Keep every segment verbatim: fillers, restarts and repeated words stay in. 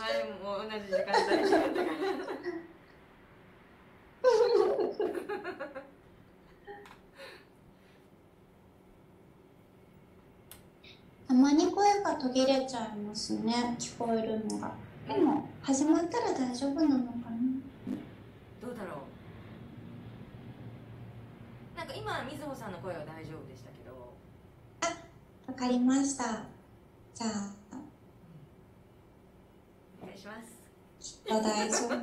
前も同じ時間帯にやったからたまに声が途切れちゃいますね、聞こえるのが。でも始まったら大丈夫なのかな。 どうだろう。なんか今みずほさんの声は大丈夫でしたけど。 あ、わかりました。じゃあお願いします。 きっと大丈夫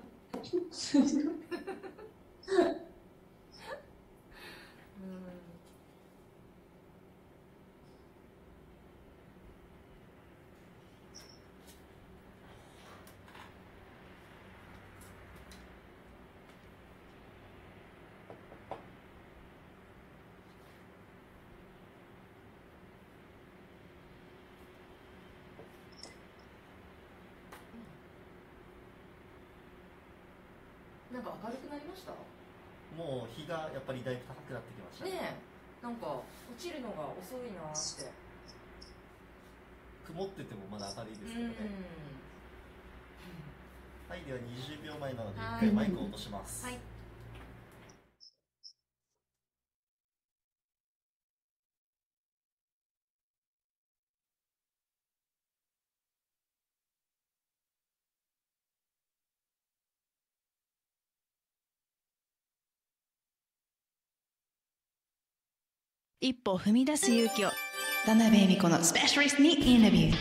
なんか明るくなりました。 もう日がやっぱりだいぶ高くなってきましたね。 ねえ、なんか落ちるのが遅いなって。 曇っててもまだ明るいですけどね。はい、ではにじゅうびょうまえなので一回マイクを落とします。 はい。 一歩踏み出す勇気を、田辺恵美子のスペシャリストにインタビュー。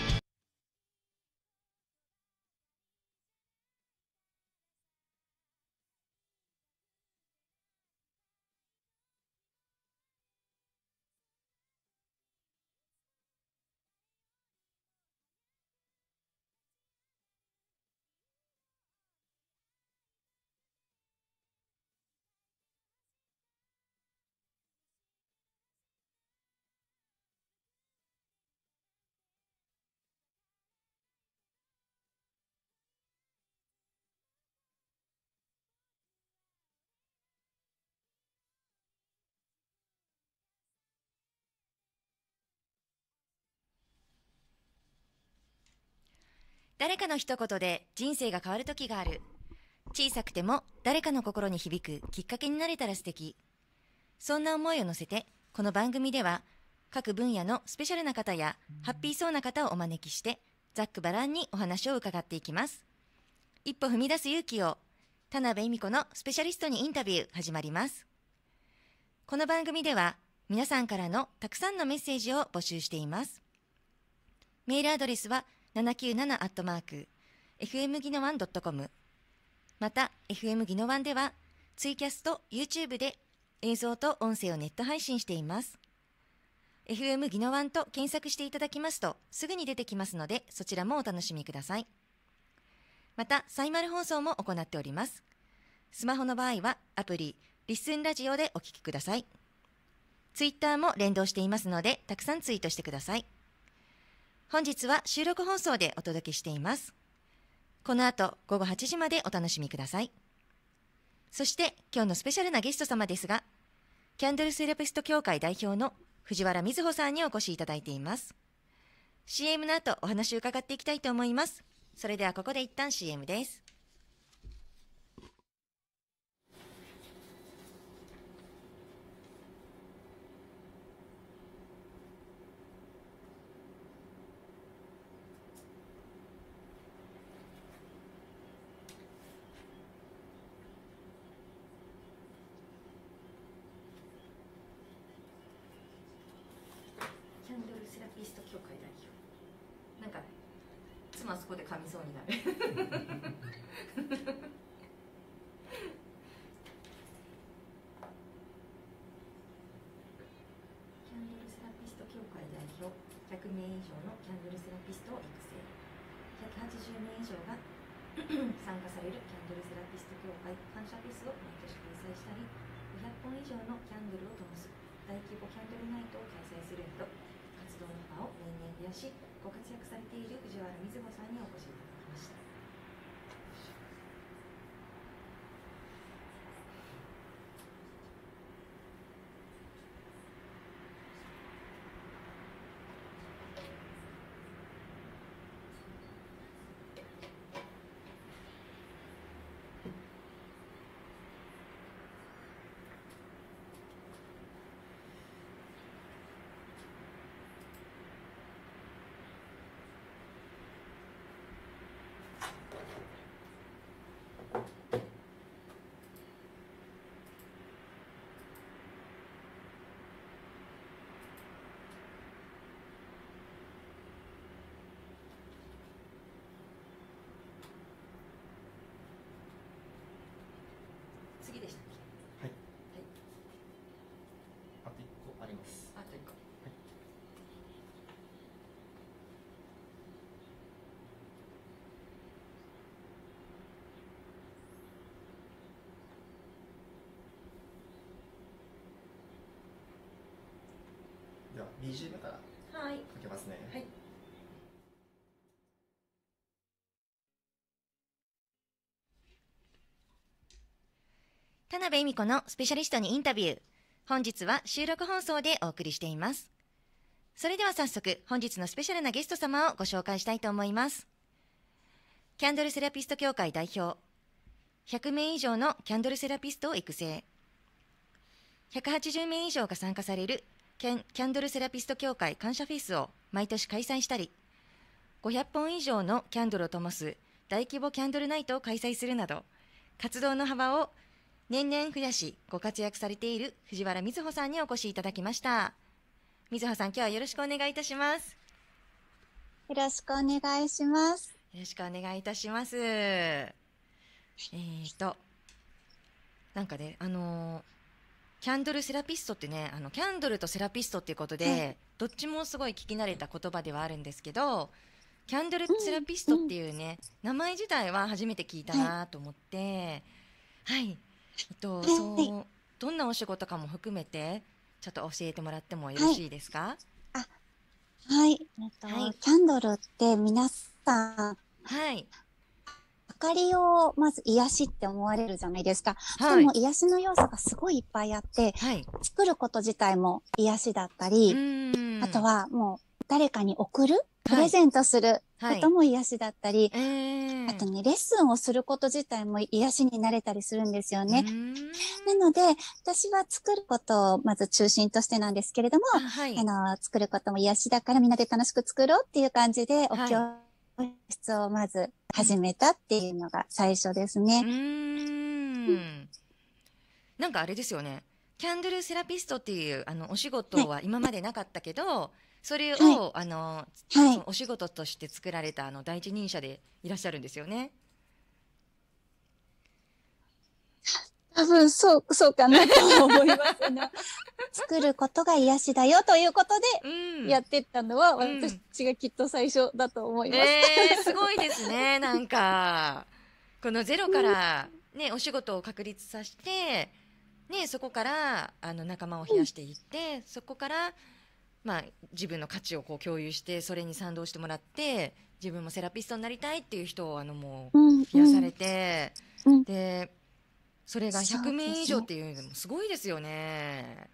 誰かの一言で人生が変わる時がある。小さくても誰かの心に響くきっかけになれたら素敵。そんな思いを乗せて、この番組では各分野のスペシャルな方やハッピーそうな方をお招きして、ざっくばらんにお話を伺っていきます。一歩踏み出す勇気を、田辺恵美子のスペシャリストにインタビュー始まります。この番組では皆さんからのたくさんのメッセージを募集しています。メールアドレスはななきゅうななアットマークエフエムギノワンドットコム。また エフエム ギノワンではツイキャスと YouTube で映像と音声をネット配信しています。 エフエム ギノワンと検索していただきますとすぐに出てきますので、そちらもお楽しみください。またサイマル放送も行っております。スマホの場合はアプリリッスンラジオでお聞きください。ツイッターも連動していますので、たくさんツイートしてください。本日は収録放送でお届けしています。この後ごごはちじまでお楽しみください。そして今日のスペシャルなゲスト様ですが、キャンドルセラピスト協会代表の藤原瑞穂さんにお越しいただいています。 シーエム の後お話を伺っていきたいと思います。それではここで一旦 シーエム です。キャンドルセラピスト協会代表、なんか妻そこで噛みそうになるキャンドルセラピスト協会代表、ひゃくめい以上のキャンドルセラピストを育成、ひゃくはちじゅうめい以上が参加されるキャンドルセラピスト協会感謝フェスを毎年開催したり、ごひゃっぽん以上のキャンドルを灯す大規模キャンドルナイトを開催するなど、活動の場を年々増やしご活躍されている藤原瑞穂さんにお越しいただきました。 ビージーエム からかはい。 けますね。 はい。田辺恵美子のスペシャリストにインタビュー。本日は収録放送でお送りしています。それでは早速、本日のスペシャルなゲスト様をご紹介したいと思います。キャンドルセラピスト協会代表。ひゃくめい以上のキャンドルセラピストを育成。ひゃくはちじゅうめい以上が参加されるキャン、キャンドルセラピスト協会感謝フェスを毎年開催したり、ごひゃっぽん以上のキャンドルを灯す大規模キャンドルナイトを開催するなど、活動の幅を年々増やしご活躍されている藤原瑞穂さんにお越しいただきました。瑞穂さん、今日はよろしくお願いいたします。 よろしくお願いします。 よろしくお願いいたします。えーとなんかね、あのー、キャンドルセラピストってね、あのキャンドルとセラピストっていうことで、はい、どっちもすごい聞き慣れた言葉ではあるんですけど、キャンドルセラピストっていうね、うんうん、名前自体は初めて聞いたなと思って、はい、はいえっと、そうどんなお仕事かも含めてちょっと教えてもらってもよろしいですか？ はい、あ、はい、えっと、はい、キャンドルって皆さん、 はい、 明かりをまず癒しって思われるじゃないですか。はい、でも癒しの要素がすごいいっぱいあって、はい、作ること自体も癒しだったり、あとはもう誰かに送る、プレゼントすることも癒しだったり、はいはい、あとね、レッスンをすること自体も癒しになれたりするんですよね。なので、私は作ることをまず中心としてなんですけれども、あ、はい、あの、作ることも癒しだからみんなで楽しく作ろうっていう感じで、お教室をまず始めたっていうのが最初ですね。 うーん。なんかあれですよね。キャンドルセラピストっていうあのお仕事は今までなかったけど、はい、それを、はい、あの、はい、そのお仕事として作られたあの第一人者でいらっしゃるんですよね。 多分そう、そうかなと思いますね。作ることが癒しだよということでやってったのは、うん、私がきっと最初だと思います。 えー、すごいですね。なんかこのゼロからね、お仕事を確立させて、ね、そこからあの仲間を増やしていって、うん、そこからまあ、自分の価値をこう共有してそれに賛同してもらって自分もセラピストになりたいっていう人をあのもう増やされて、うんうん、でそれがひゃくめい以上っていうのもすごいですよね。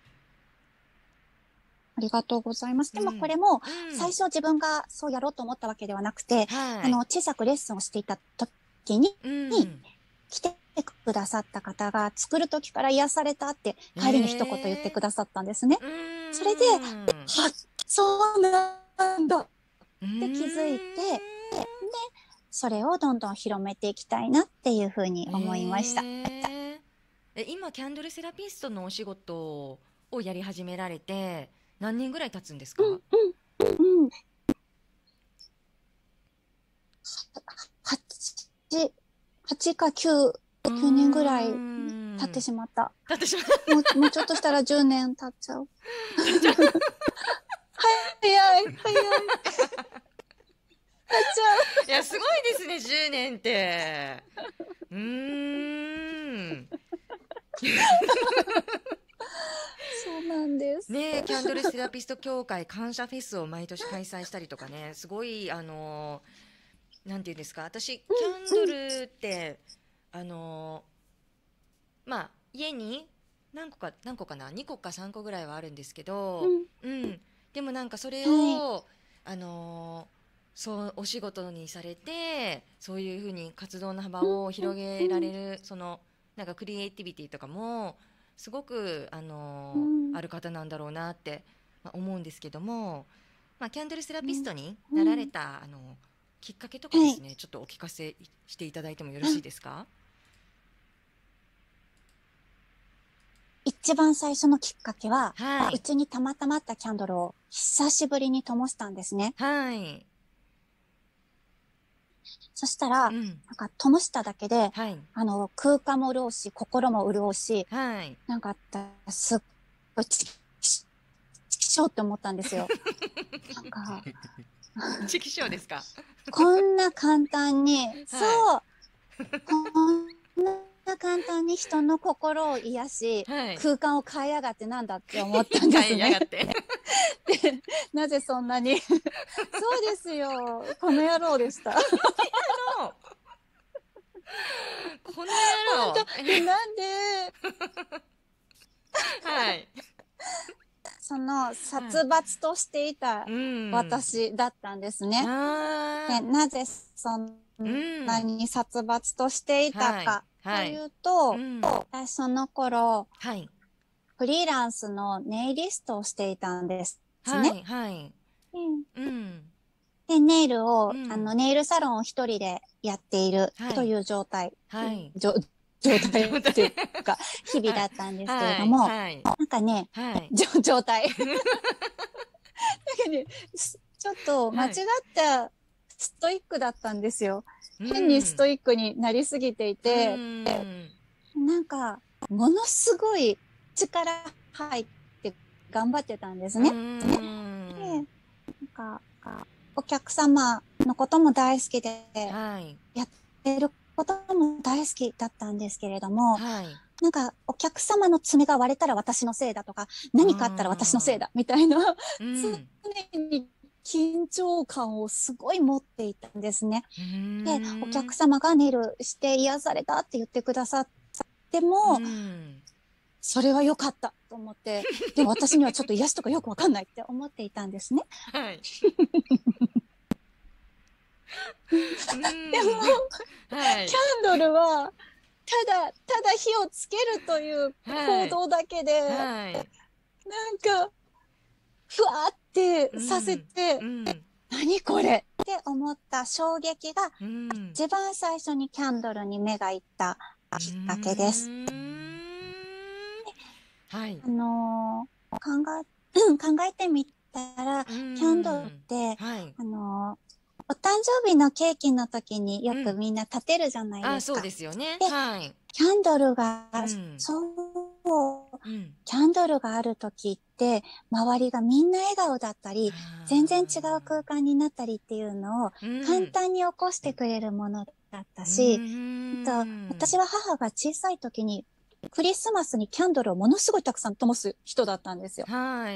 ありがとうございます。でもこれも最初自分がそうやろうと思ったわけではなくて、うん、あの小さくレッスンをしていた時に、うん、来てくださった方が作る時から癒されたって帰りに一言言ってくださったんですね。えーそれで、は、そうなんだって気づいて、で、それをどんどん広めていきたいなっていうふうに思いました。 えー、今、キャンドルセラピストのお仕事をやり始められて、何年ぐらい経つんですか？うん、うん、うん。 はち、はちかきゅう、きゅうねんぐらい経ってしまった。 経ってしまったもう。もうちょっとしたらじゅうねん経っちゃう。早い、早い。経っちゃう。いや、すごいですね、じゅうねんって。うーん。 そうなんです。 ね、キャンドルセラピスト協会感謝フェスを毎年開催したりとかね、すごい、あの、なんていうんですか、私、キャンドルって、あの、まあ、家に何個か、何個かな、にこかさんこぐらいはあるんですけど、うん、うん、でもなんかそれを、はい、あのそうお仕事にされてそういうふうに活動の幅を広げられる、そのなんかクリエイティビティとかもすごくあの、うん、ある方なんだろうなって、まあ、思うんですけども、まあ、キャンドルセラピストになられた、うん、あのきっかけとかですね、はい、ちょっとお聞かせしていただいてもよろしいですか？ 一番最初のきっかけは、はい、うちにたまたまあったキャンドルを久しぶりに灯したんですね。 はい。 そしたら、うん、なんか灯しただけで、はい、あの空間も潤うし、心も潤うし、はい、なんかすっごいチキショーって思ったんですよ。なんかチキショーですか？ こんな簡単に、はい、そう、こんなな簡単に人の心を癒し、 はい、 空間を変えやがってなんだって思ったんですね。 変えやがってで、なぜそんなにそうですよ。この野郎でした。この野郎この野郎本当でなんではい。 その殺伐としていた私だったんですね。でなぜそんなに殺伐としていたかというと、私その頃、はい、フリーランスのネイリストをしていたんですね。はいはい、うん、で、ネイルを、うん、あの、ネイルサロンを一人でやっているという状態。はい。状態っていうか、日々だったんですけれども、はいはい、なんかね、はい、状態。なんかね、ちょっと間違ったストイックだったんですよ。はい、変にストイックになりすぎていて、うん、なんか、ものすごい力入って頑張ってたんですね。うん、で、なんか、お客様のことも大好きで、はい、やってることも大好きだったんですけれども、はい、なんかお客様の爪が割れたら私のせいだとか、何かあったら私のせいだみたいな、うん、常に緊張感をすごい持っていたんですね。で、お客様がネイルして癒されたって言ってくださっても、それは良かったと思って、でも私にはちょっと癒しとかよくわかんないって思っていたんですね。はい。でも、はい、キャンドルは、ただ、ただ火をつけるという行動だけで、はいはい、なんか、ふわってさせて、うんうん、何これって思った衝撃が、うん、一番最初にキャンドルに目がいったきっかけです。はい、あのー、考え、考えてみたら、キャンドルって、はい、あのー、お誕生日のケーキの時によくみんな立てるじゃないですか。うん、あ、そうですよね。で、はい、キャンドルが、うん、そう、うん、キャンドルがある時って、周りがみんな笑顔だったり、全然違う空間になったりっていうのを簡単に起こしてくれるものだったし、うん、あと私は母が小さい時にクリスマスにキャンドルをものすごいたくさん灯す人だったんですよ。はい。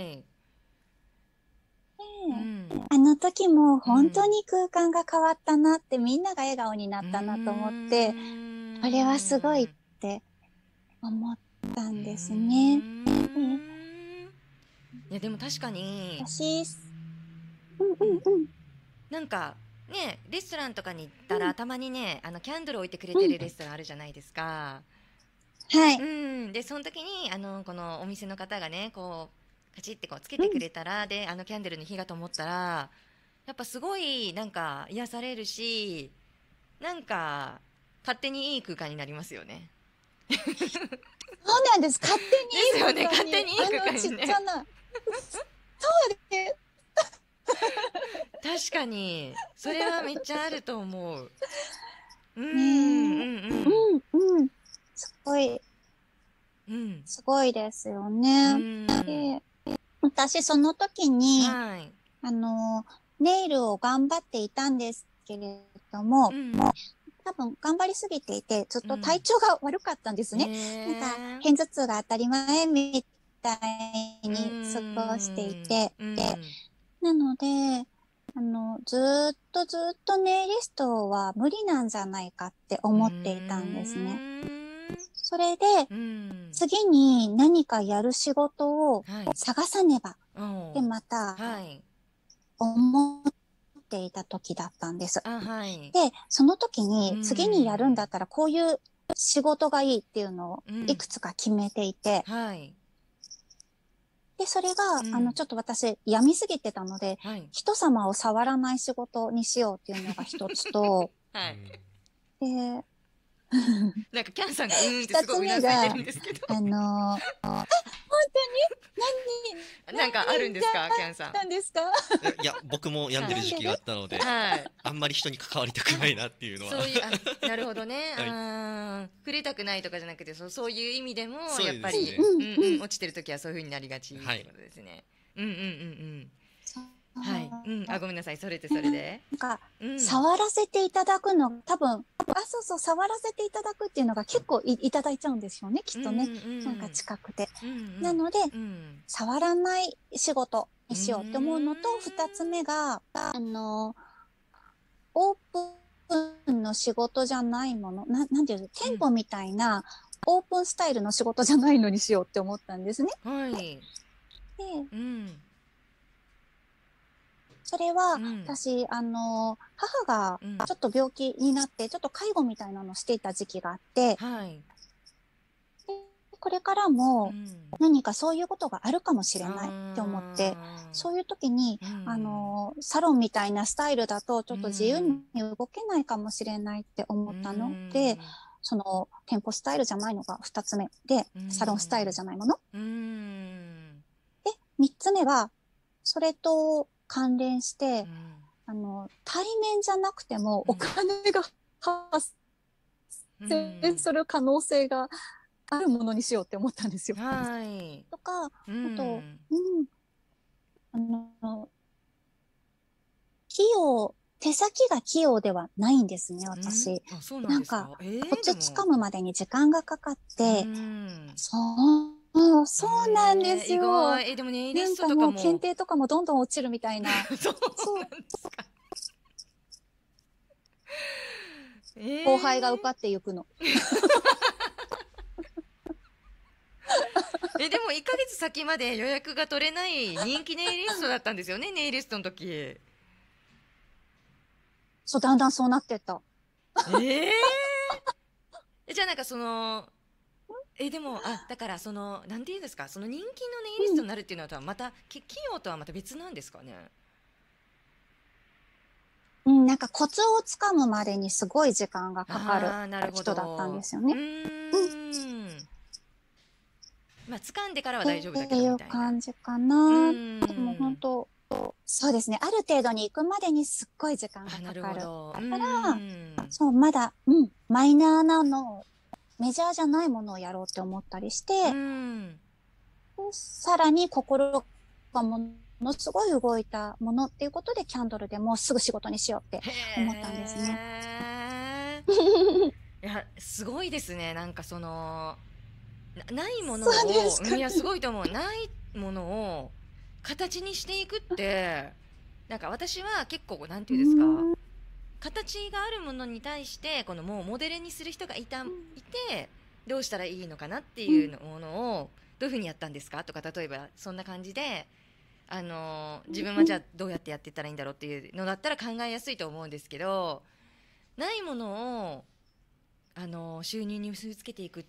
うん、あの時も本当に空間が変わったなって、みんなが笑顔になったなと思って、これはすごいって思ったんですね。いやでも確かに私、うんうんうん、 なんかね、レストランとかに行ったら、うん、たまにね、あのキャンドル置いてくれてるレストランあるじゃないですか。うん、はい。うん、でその時にあのこのお店の方がね、こうカチッてこうつけてくれたら、うん、であのキャンドルに火が灯ったらやっぱすごいなんか癒されるし、なんか勝手にいい空間になりますよね。 そうなんです。勝手にいい空間に。ですよね、勝手にいい空間にね。あのちっちゃな。そうです。 確かにそれはめっちゃあると思う。 うん、ね、うんうんうん、すごい、うん、すごいですよね。うん、で私その時に、はい、あのネイルを頑張っていたんですけれども、うん、多分頑張りすぎていてずっと体調が悪かったんですね。うん、なんか片頭痛が当たり前みたいに過ごしていて、うん、でなのであのずっとずっとネイリストは無理なんじゃないかって思っていたんですね。それで、うん、次に何かやる仕事を探さねば、はい、でまた、はい、思っていた時だったんです。はい、でその時に次にやるんだったらこういう仕事がいいっていうのをいくつか決めていて、うん、はい、でそれが、うん、あのちょっと私病みすぎてたので、はい、人様を触らない仕事にしようっていうのが一つと、はい、でなんかキャンさんがうーんってすごいうなずいてるんですけど、 あのー、あ、本当に何なんかあるんですか、キャンさん。 なんですか。 いや僕も病んでる時期があったので、はい、あんまり人に関わりたくないなっていうのは。そういう、 あ、なるほどね。はい、あ触れたくないとかじゃなくて、そうそういう意味でもやっぱり、ね、うんうん、落ちてる時はそういう風になりがちってことですね。はい、うんうんうんうん。 そうはい、うん、あ、ごめんなさい、それでそれで。 なんか、うん、触らせていただくの、多分、あ、そうそう、触らせていただくっていうのが結構 い, いただいちゃうんですよね、きっとね。うんうん、なんか近くて。うんうん、なので、うん、触らない仕事にしようって思うのと、二つ目が、あの、オープンの仕事じゃないもの、ななんていうの、店舗みたいな、オープンスタイルの仕事じゃないのにしようって思ったんですね。 はい。 で、 うん、 それは、うん、私、あの、母がちょっと病気になって、うん、ちょっと介護みたいなのをしていた時期があって、 はい、 でこれからも何かそういうことがあるかもしれないって思って、うん、そういう時に、うん、あの、サロンみたいなスタイルだとちょっと自由に動けないかもしれないって思ったの、うん、で、その店舗スタイルじゃないのが二つ目で、うん、サロンスタイルじゃないもの。うん、で、三つ目は、それと関連して、うん、あの、対面じゃなくてもお金が発生する可能性があるものにしようって思ったんですよ。 はい。 とか、うん、あと、うん、あの、器用、手先が器用ではないんですね、私。 うん、あ、そうなんですか。 なんか、 えー、 コツ掴むまでに時間がかかって、うん、そう、そうなんですよ。えー、意外。え、でもネイリストとかも。 なんかもう検定とかもどんどん落ちるみたいな。 そうなんですか。 えー、後輩が受かっていくの。 え、でもいっかげつ先まで予約が取れない人気ネイリストだったんですよね、ネイリストの時。 そう、だんだんそうなってった。 えー、じゃあなんかその、え、でも、あ、だからその、なんていうんですか、その人気のネイリストになるっていうのはまた、うん、企業とはまた別なんですかね。 うん、なんかコツをつかむまでにすごい時間がかかる人だったんですよね。 うーん。まあ、掴んでからは大丈夫だけどみたいな。っていう感じかな。でも本当、そうですね。ある程度に行くまでにすっごい時間がかかる。なるほど。だから、そう、まだ、うん、マイナーなの、メジャーじゃないものをやろうって思ったりして、うん、さらに心がものすごい動いたものっていうことで、キャンドルでもうすぐ仕事にしようって思ったんですね。 いや、すごいですね。なんかその、なないものを、ね、いや、すごいと思う。ないものを形にしていくって、なんか私は結構、なんていうんですか、形があるものに対して、このもうモデルにする人がいた、いて、どうしたらいいのかなっていうものを、どういうふうにやったんですかとか、例えばそんな感じで、あの、自分はじゃあどうやってやっていったらいいんだろうっていうのだったら考えやすいと思うんですけど、ないものを、あの、収入に結びつけていくって、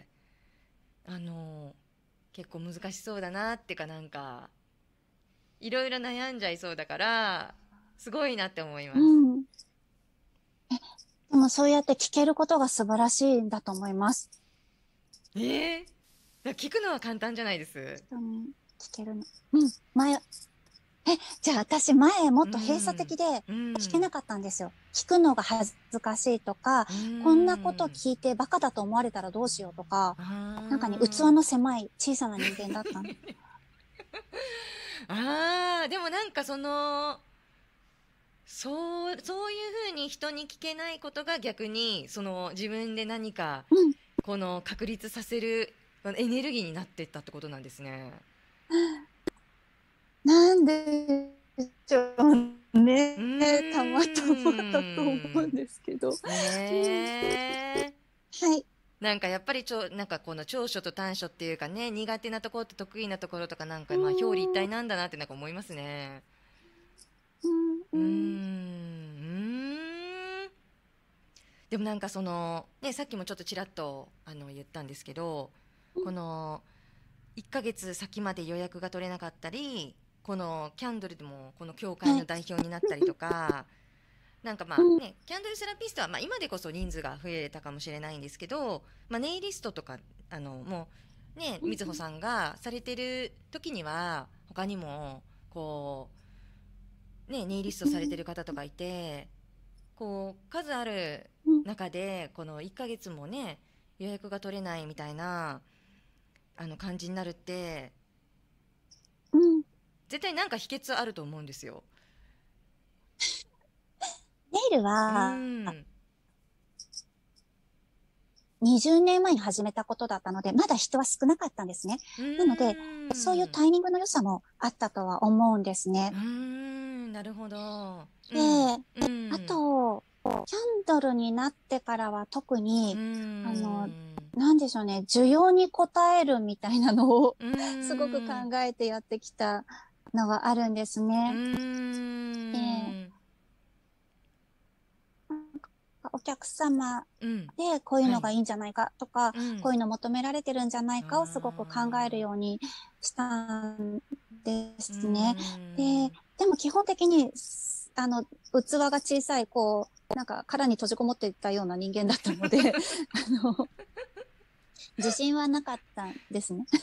あの結構難しそうだなっていうか、なんかいろいろ悩んじゃいそうだからすごいなって思います、うん、 えでもそうやって聞けることが素晴らしいんだと思います。 えー、聞くのは簡単じゃないです。 人に聞けるの、うん、前えじゃあ私前もっと閉鎖的で聞けなかったんですよ、うんうん、聞くのが恥ずかしいとか、こんなこと聞いてバカだと思われたらどうしようとか、なんかね、器の狭い小さな人間だったの。 あー、でもなんかその、そう、そういうふうに人に聞けないことが逆に、その自分で何か、うん、この確立させるエネルギーになっていったってことなんですね。 なんでしょうね。たまたまだと思うんですけど。 ねはい。 なんかやっぱりちょなんかこの長所と短所っていうかね、苦手なところと得意なところとか、なんかまあ表裏一体なんだなってなんか思いますね。うーん。うーん。でもなんかそのね、さっきもちょっとちらっとあの言ったんですけど、このいっかげつ先まで予約が取れなかったり、このキャンドルでもこの協会の代表になったりとか、なんかまあね、キャンドルセラピストはまあ今でこそ人数が増えたかもしれないんですけど、まあ、ネイリストとかあのもうね、みずほさんがされてる時には他にもこうね、ネイリストされてる方とかいて、こう数ある中でこのいっかげつもね予約が取れないみたいなあの感じになるって、うん、 絶対なんか秘訣あると思うんですよ。 ネイルは、にじゅうねんまえに始めたことだったので、まだ人は少なかったんですね。なので、そういうタイミングの良さもあったとは思うんですね。 うーん、なるほど。 で、うん、あと、キャンドルになってからは特に、あの、なんでしょうね、需要に応えるみたいなのをすごく考えてやってきたのがあるんですね。で、お客様でこういうのがいいんじゃないかとか、うんはい、こういうの求められてるんじゃないかをすごく考えるようにしたんですね。で、でも基本的に、あの、器が小さい、こう、なんか殻に閉じこもっていたような人間だったので、あの、自信はなかったんですね。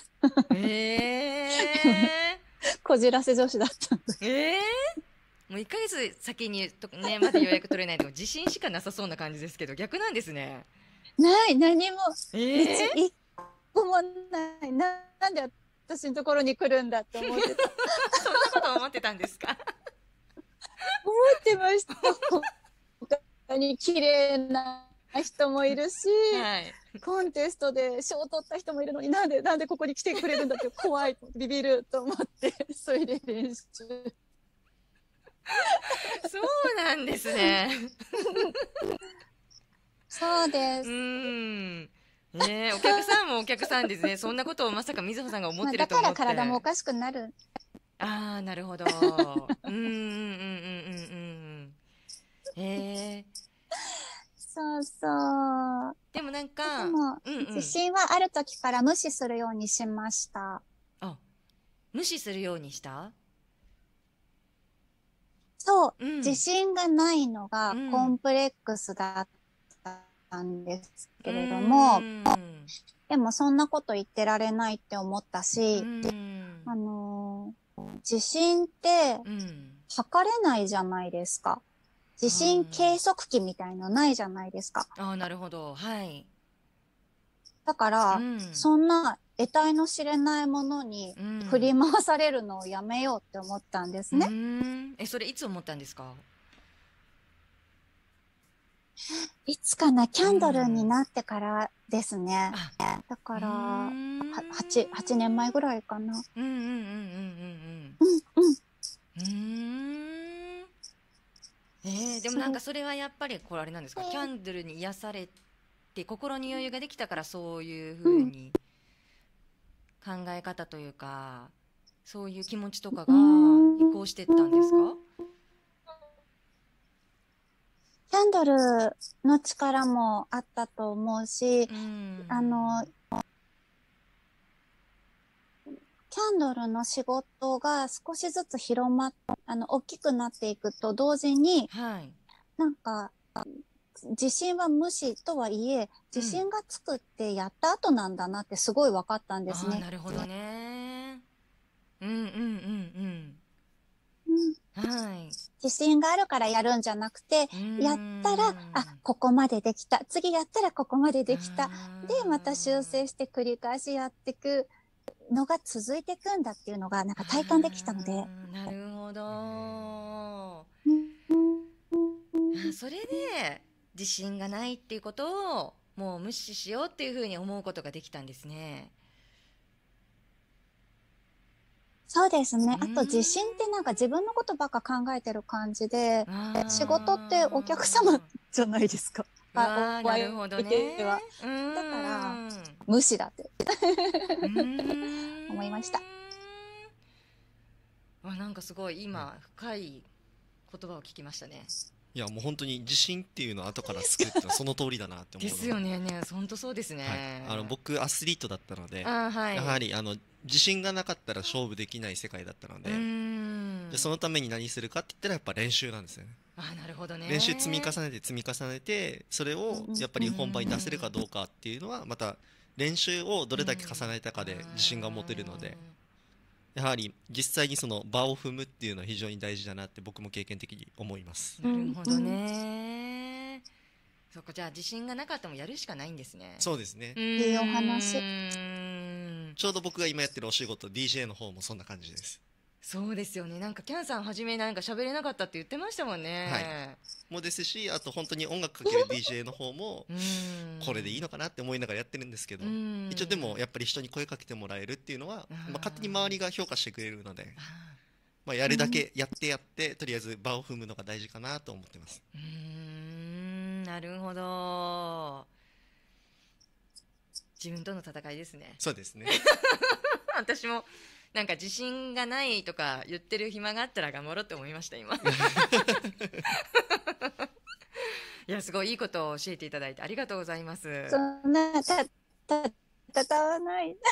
えー、こじらせ女子だったんで。 えー、もういっかげつ先にと、ね、まだ予約取れないと自信しかなさそうな感じですけど、逆なんですね。 ない、何も。 えー、 一個もない。な、なんで私のところに来るんだって思ってた。 そんなこと思ってたんですか？ 思ってました。他に綺麗な人もいるし、はい、コンテストで賞を取った人もいるのに、なんで、なんでここに来てくれるんだって怖い、ビビると思って、それで練習。 そうなんですね。 そうです。 うん。ね、お客さんもお客さんですね。そんなことをまさかみずほさんが思ってると思って。 だから体もおかしくなる。 ああ、なるほど。うんうんうんうんうん。へえ。 そうそう。 でもなんか、 でも、うんうん、自信はある時から無視するようにしました。 あ、無視するようにした？ そう、うん、自信がないのがコンプレックスだったんですけれども、うん、でもそんなこと言ってられないって思ったし、うん、あのー、自信って測れないじゃないですか。自信計測器みたいのないじゃないですか。 ああ、なるほど。はい。 だから、うん、そんな得体の知れないものに振り回されるのをやめようって思ったんですね。 うん、え、それいつ思ったんですか？ いつかな、キャンドルになってからですね。うん、だから、はち、はちねんまえぐらいかな。 うんうんうんうんうんうん。 うんうん。 うーん。えー、でもなんかそれはやっぱりこれあれなんですか、キャンドルに癒されて心に余裕ができたからそういうふうに考え方というか、そういう気持ちとかが移行していったんですか？ キャンドルの力もあったと思うし、あの、キャンドルの仕事が少しずつ広まっ、あの、大きくなっていくと同時に、はい、なんか、自信は無視とはいえ、自信がつくってやった後なんだなってすごい分かったんですね。 あ、なるほどね。うんうんうんうん。 うん、はい。自信があるからやるんじゃなくて、やったら、あ、ここまでできた。次やったらここまでできた。で、また修正して繰り返しやっていくのが続いていくんだっていうのが、なんか体感できたので。 なるほど。それで、自信がないっていうことを、もう無視しようっていうふうに思うことができたんですね。 そうですね。あと自信ってなんか自分のことばっか考えてる感じで、仕事ってお客様じゃないですか。 あ、なるほどね。 だから、無視だって思いました。 あ、なんかすごい今、深い言葉を聞きましたね。 いや、もう本当に自信っていうのを後から作るっていうのはその通りだなって思うですよね。ね、本当そうですね。 はい、あの僕アスリートだったので、 あ、はい、 やはりあの自信がなかったら勝負できない世界だったので、でそのために何するかって言ったらやっぱ練習なんですよね。 あ、なるほどね。 練習積み重ねて積み重ねて、それをやっぱり本番に出せるかどうかっていうのはまた練習をどれだけ重ねたかで自信が持てるので、やはり実際にその場を踏むっていうのは非常に大事だなって僕も経験的に思います。 なるほどね。そこじゃあ自信がなかったもやるしかないんですね。 そうですね。 いいお話。 ちょうど僕が今やってるお仕事 ディージェー の方もそんな感じです。 そうですよね。なんかキャンさん初めなんか喋れなかったって言ってましたもんね。 はい、もですし、あと本当に音楽かける ディージェー の方もこれでいいのかなって思いながらやってるんですけど、一応でもやっぱり人に声かけてもらえるっていうのは、まあ、勝手に周りが評価してくれるので、まあ、やるだけやってやってとりあえず場を踏むのが大事かなと思ってます。 うーん、なるほど。自分との戦いですね。 そうですね。 私もなんか自信がないとか言ってる暇があったら頑張ろうって思いました今。いや、すごいいいことを教えていただいてありがとうございます。 そんなたた戦わない。い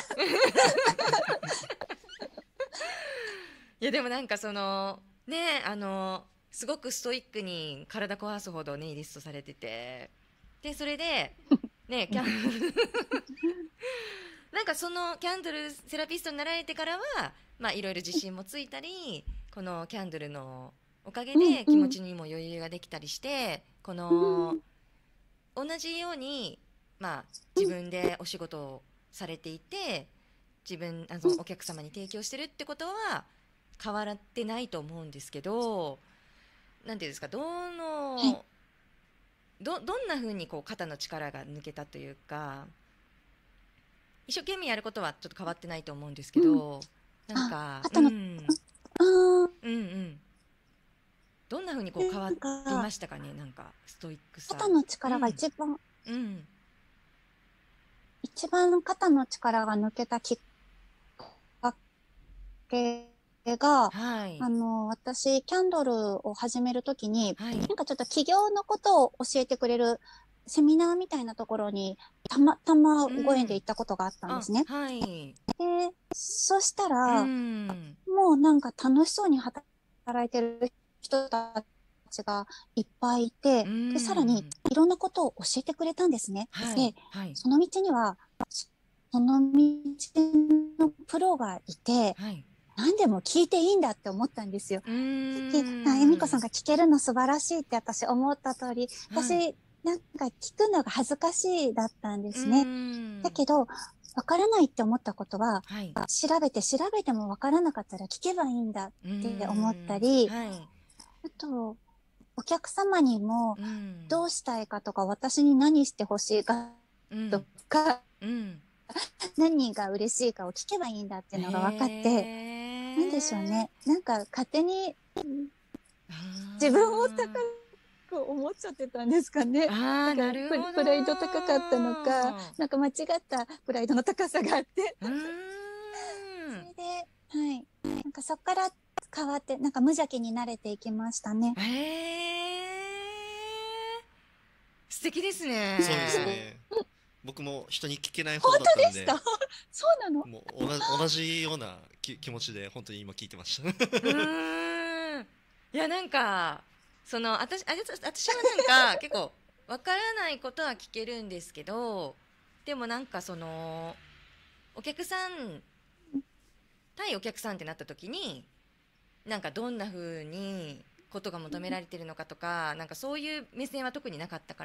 やでもなんかそのね、あのすごくストイックに体壊すほどネイリストされてて、でそれでねキャンなんかそのキャンドルセラピストになられてからは、まあいろいろ自信もついたり、このキャンドルのおかげで気持ちにも余裕ができたりして、この同じようにまあ自分でお仕事をされていて、自分あのお客様に提供してるってことは変わってないと思うんですけど、なんていうんですか、どのどどんな風にこう肩の力が抜けたというか。一生懸命やることはちょっと変わってないと思うんですけど、うん、なんか肩の、うん、 うんうんどんな風にこう変わりましたかね。なんかストイックさ、 肩の力が一番、 うん、うん、 一番肩の力が抜けたきっかけが、はい、あの私キャンドルを始めるときに、はい、なんかちょっと起業のことを教えてくれるセミナーみたいなところにたまたまご縁で行ったことがあったんですね。うんはい、でそしたら、うん、もうなんか楽しそうに働いてる人たちがいっぱいいて、うん、でさらにいろんなことを教えてくれたんですね。はい、で、はい、その道にはその道のプロがいて、はい、何でも聞いていいんだって思ったんですよ。さっき恵美子さんが聞けるの素晴らしいって私思った通り、私、はいなんか聞くのが恥ずかしいだったんですね。だけど、わからないって思ったことは、はい、調べて調べてもわからなかったら聞けばいいんだって思ったり、はい、あと、お客様にもどうしたいかとか、私に何してほしいかとか、うんうん、何が嬉しいかを聞けばいいんだっていうのが分かって、なんでしょうね。なんか勝手に自分を高く思っちゃってたんですかね。 あー、なるほど。 プライド高かったのか、なんか間違ったプライドの高さがあって。うーんそれで、はい。なんかそこから変わって、なんか無邪気に慣れていきましたね。 へー。素敵ですね。 そうですね。僕も人に聞けない方だったんで。 本当でしたそうなのもう同じ、同じような気持ちで本当に今聞いてました。うーん。いや、なんか、その私あ私はなんか結構わからないことは聞けるんですけど、でもなんかそのお客さん対お客さんってなった時になんかどんな風にことが求められてるのかとか、なんかそういう目線は特になかったから、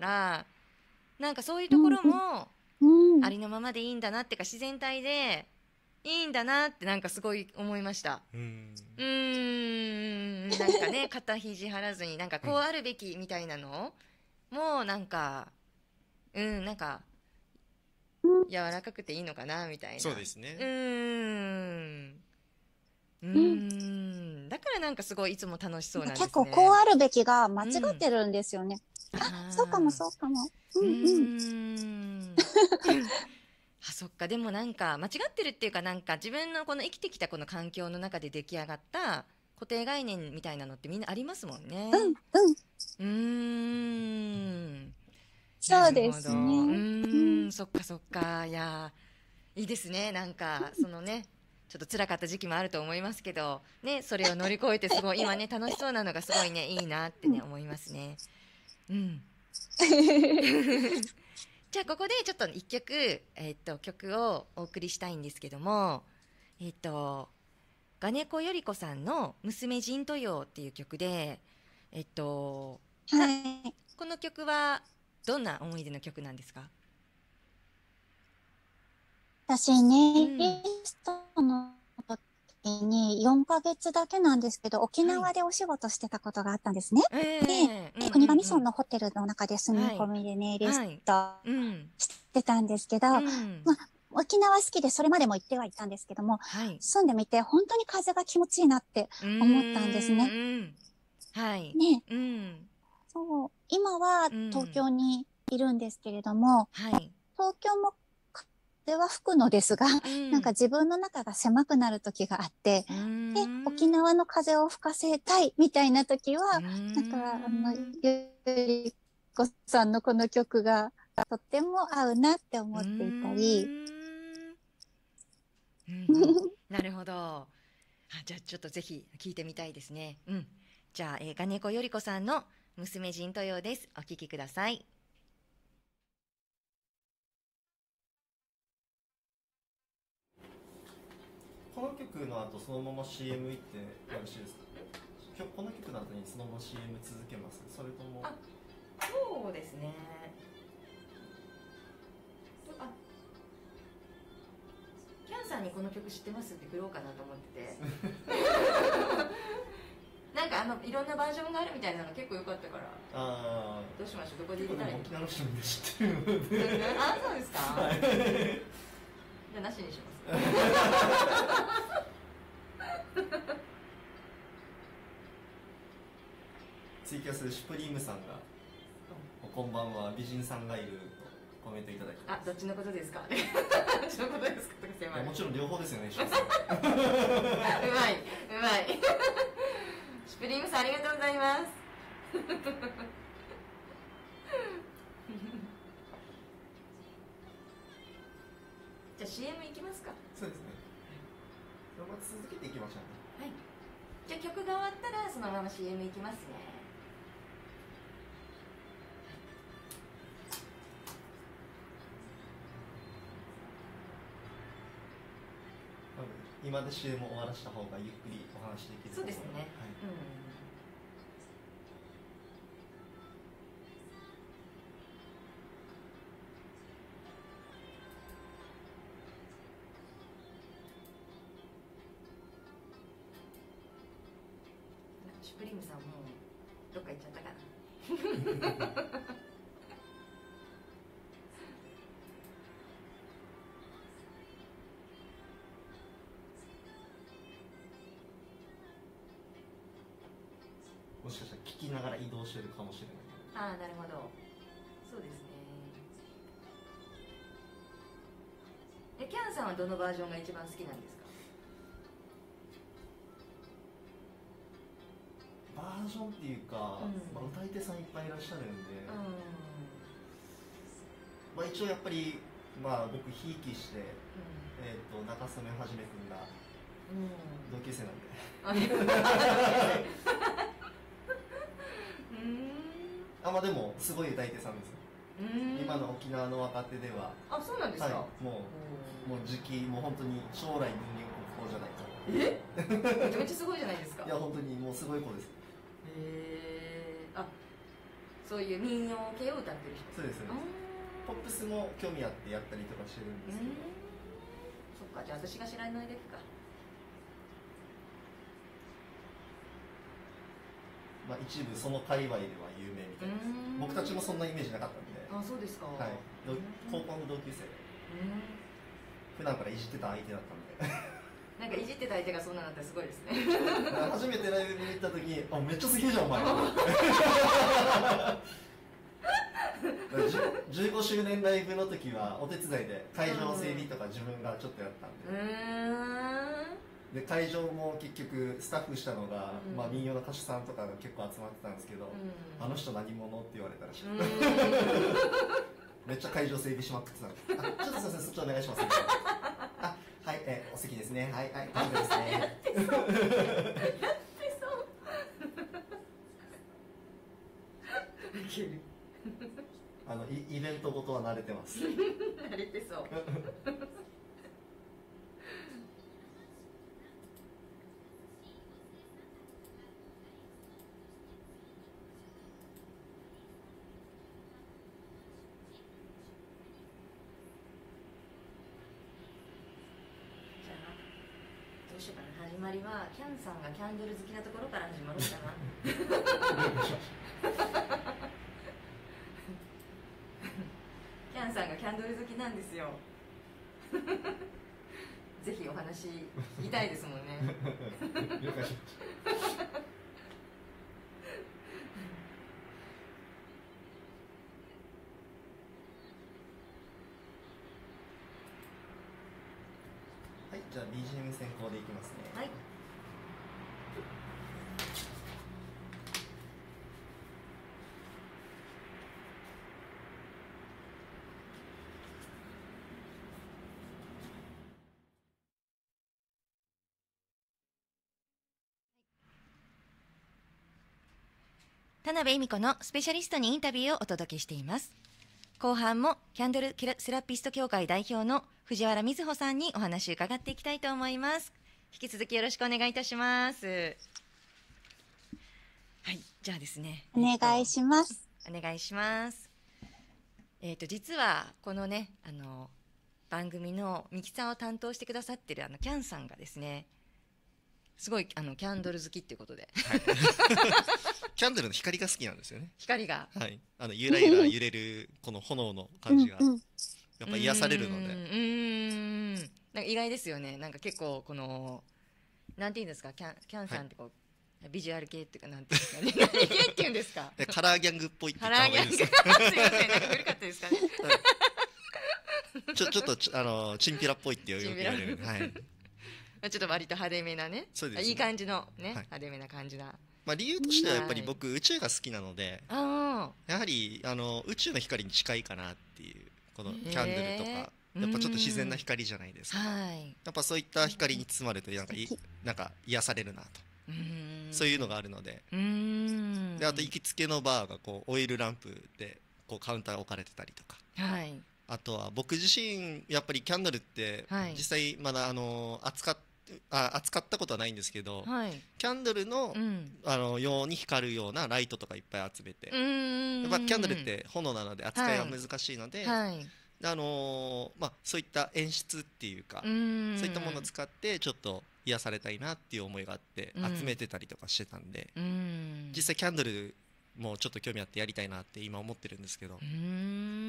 なんかそういうところもありのままでいいんだなってか、自然体でいいんだなってなんかすごい思いました。うーんうーんなんかね肩肘張らずになんかこうあるべきみたいなのもうなんかうんなんか柔らかくていいのかなみたいな。 そうですね。 うーんうーんだからなんかすごいいつも楽しそうなんですね。 結構こうあるべきが間違ってるんですよね。うん、あそうかもそうかも。うんうん。うーんあそっか。でもなんか間違ってるっていうか、なんか自分のこの生きてきたこの環境の中で出来上がった固定概念みたいなのってみんなありますもんね。 うんうん。 うーんそうですね。うーんそっかそっか。いやいいですね。なんかそのねちょっと辛かった時期もあると思いますけどね、それを乗り越えてすごい今ね楽しそうなのがすごいねいいなってね思いますね。うんじゃあここでちょっと一曲、えー、っと曲をお送りしたいんですけども、えー、っと金子より子さんの娘ジントヨーっていう曲で、えー、っと、はい、この曲はどんな思い出の曲なんですか？ 私ネイリストの時時によんかげつだけなんですけど、沖縄でお仕事してたことがあったんですね。はい、で、うん、国頭村のホテルの中で住み込みでネイリストしてたんですけど、はい、うん、まあ、沖縄好きでそれまでも行ってはいたんですけども、はい、住んでみて本当に風が気持ちいいなって思ったんですね。はい。ね。うん、そう。今は東京にいるんですけれども、はい、東京も風は吹くのですが、うん、なんか自分の中が狭くなる時があって、で、沖縄の風を吹かせたいみたいな時は、なんか、あの、ゆりこさんのこの曲がとっても合うなって思っていたり。 うん、なるほど。あ、じゃあちょっとぜひ聞いてみたいですね。うん。じゃあ、えー、金子より子さんの娘人とようです。お聞きください。 この曲の後そのまま シーエム 行ってよろしいですか？今日この曲の後にそのまま シーエム 続けます？それとも。 あ、そうですね。あ、キャンさんにこの曲知ってますって振ろうかなと思っててなんかあのいろんなバージョンがあるみたいなの結構良かったから。ああ、どうしましょう、どこで入れたらいいの？ 沖縄の人みんな知ってるのであ、そうですか、はい、じゃあなしにしますツイキャスシュプリームさんが、うん、こんばんは美人さんがいるとコメントいただきます。 あ、どっちのことですかどっちのことですかとか狭い。 もちろん両方ですよね。うまい、うまいシュプリームさんありがとうございますじゃあ シーエム いきますか。 そうですね。そのまま続けていきましょうね。 はい。じゃあ曲が終わったらそのまま シーエム いきますね。 今で シーエム を終わらした方がゆっくりお話できる。 そうですね。はい、うん。シュプリームさんもどっか行っちゃったかなもしかしたら聞きながら移動してるかもしれない。 ああ、なるほど。そうですね。え、キャンさんはどのバージョンが一番好きなんですか？ バージョンっていうか、うん、まあ、歌い手さんいっぱいいらっしゃるんで、うん、まあ、一応やっぱり、まあ、僕ひいきして、うん、えー、と中曽根はじめ君が同級生なんで、あ、まあでもすごい歌い手さんですよ。今の沖縄の若手では。 あ、そうなんですか。はい、 もうもう時期もう本当に将来人間国宝じゃないか。 えめちゃめちゃすごいじゃないですか。 いや本当にもうすごい子です。 へえ。あ、そういう民謡系を歌ってる人。 そうです。ポップスも興味あってやったりとかしてるんですけど。 そっか、じゃあ私が知らないだけか。 まあ、一部その界隈では有名みたいです。僕たちもそんなイメージなかったんで。 あ、そうですか。 はい、高校の同級生で普段からいじってた相手だったんでなんかいじってた相手がそんなのってすごいですね初めてライブに行った時に、あ、めっちゃすげえじゃんお前じゅうごしゅうねんライブの時はお手伝いで会場整備とか自分がちょっとやったんで、で会場も結局スタッフしたのが、うん、まあ、民謡の歌手さんとかが結構集まってたんですけど、うん、あの人何者って言われたらしくてめっちゃ会場整備しまくってたんで、あ、ちょっとすいません、そっちお願いしますあ、はい、えー、お席ですね、はいはい、大丈夫ですねやってそうやってそうあのイ, イベントごとは慣れてます慣れてそうどうしようかな、始ままりはキャンさんがキャンドル好きなところから始まるんかな。キャンさんがキャンドル好きなんですよ。ぜひお話言いたいですもんね。 了解しました。 はい、じゃあ ビージーエム 先行でいきますね。 はい。田辺恵美子のスペシャリストにインタビューをお届けしています。後半もキャンドルセラピスト協会代表の藤原瑞穂さんにお話を伺っていきたいと思います。引き続きよろしくお願いいたします。はい、じゃあですね。 お願いします。 お願いします。えっと実はこのねあの番組のミキサーを担当してくださってるあのキャンさんがですね。すごいあのキャンドル好きっていうことで、はい、 キャンドルの光が好きなんですよね。 光が、 はい、あのゆらゆら揺れるこの炎の感じがやっぱ癒されるので、うんうん、なんか意外ですよね。なんか結構このなんていうんですか、キャンキャンさんってこう、はい、ビジュアル系っていうかなんていうんですかね。何系っていうんですか。 カラーギャングっぽいって言った方がいいですか。すいません、なんか古かったですかね。 ちょちょっとあのチンピラっぽいって言われる。はい。 ちょっと割と派手めなね、そうですね、いい感じのね、はい、派手めな感じだ。 まあ理由としてはやっぱり僕、はい、宇宙が好きなので、やはりあの宇宙の光に近いかなっていうこのキャンドルとか、やっぱちょっと自然な光じゃないですか。はい、やっぱそういった光に包まれるとなんかいなんか癒されるなと、そういうのがあるので、であと行きつけのバーがこうオイルランプでこうカウンター置かれてたりとか。はい、あとは僕自身やっぱりキャンドルって実際まだあの扱ってあ扱ったことはないんですけど、はい、キャンドル の,、うん、あのように光るようなライトとかいっぱい集めて、やっぱキャンドルって炎なので扱いが難しいので、はい、あのーまあ、そういった演出っていうか、そういったものを使ってちょっと癒されたいなっていう思いがあって集めてたりとかしてたんで、うん、実際キャンドルもちょっと興味あってやりたいなって今思ってるんですけど。 うん、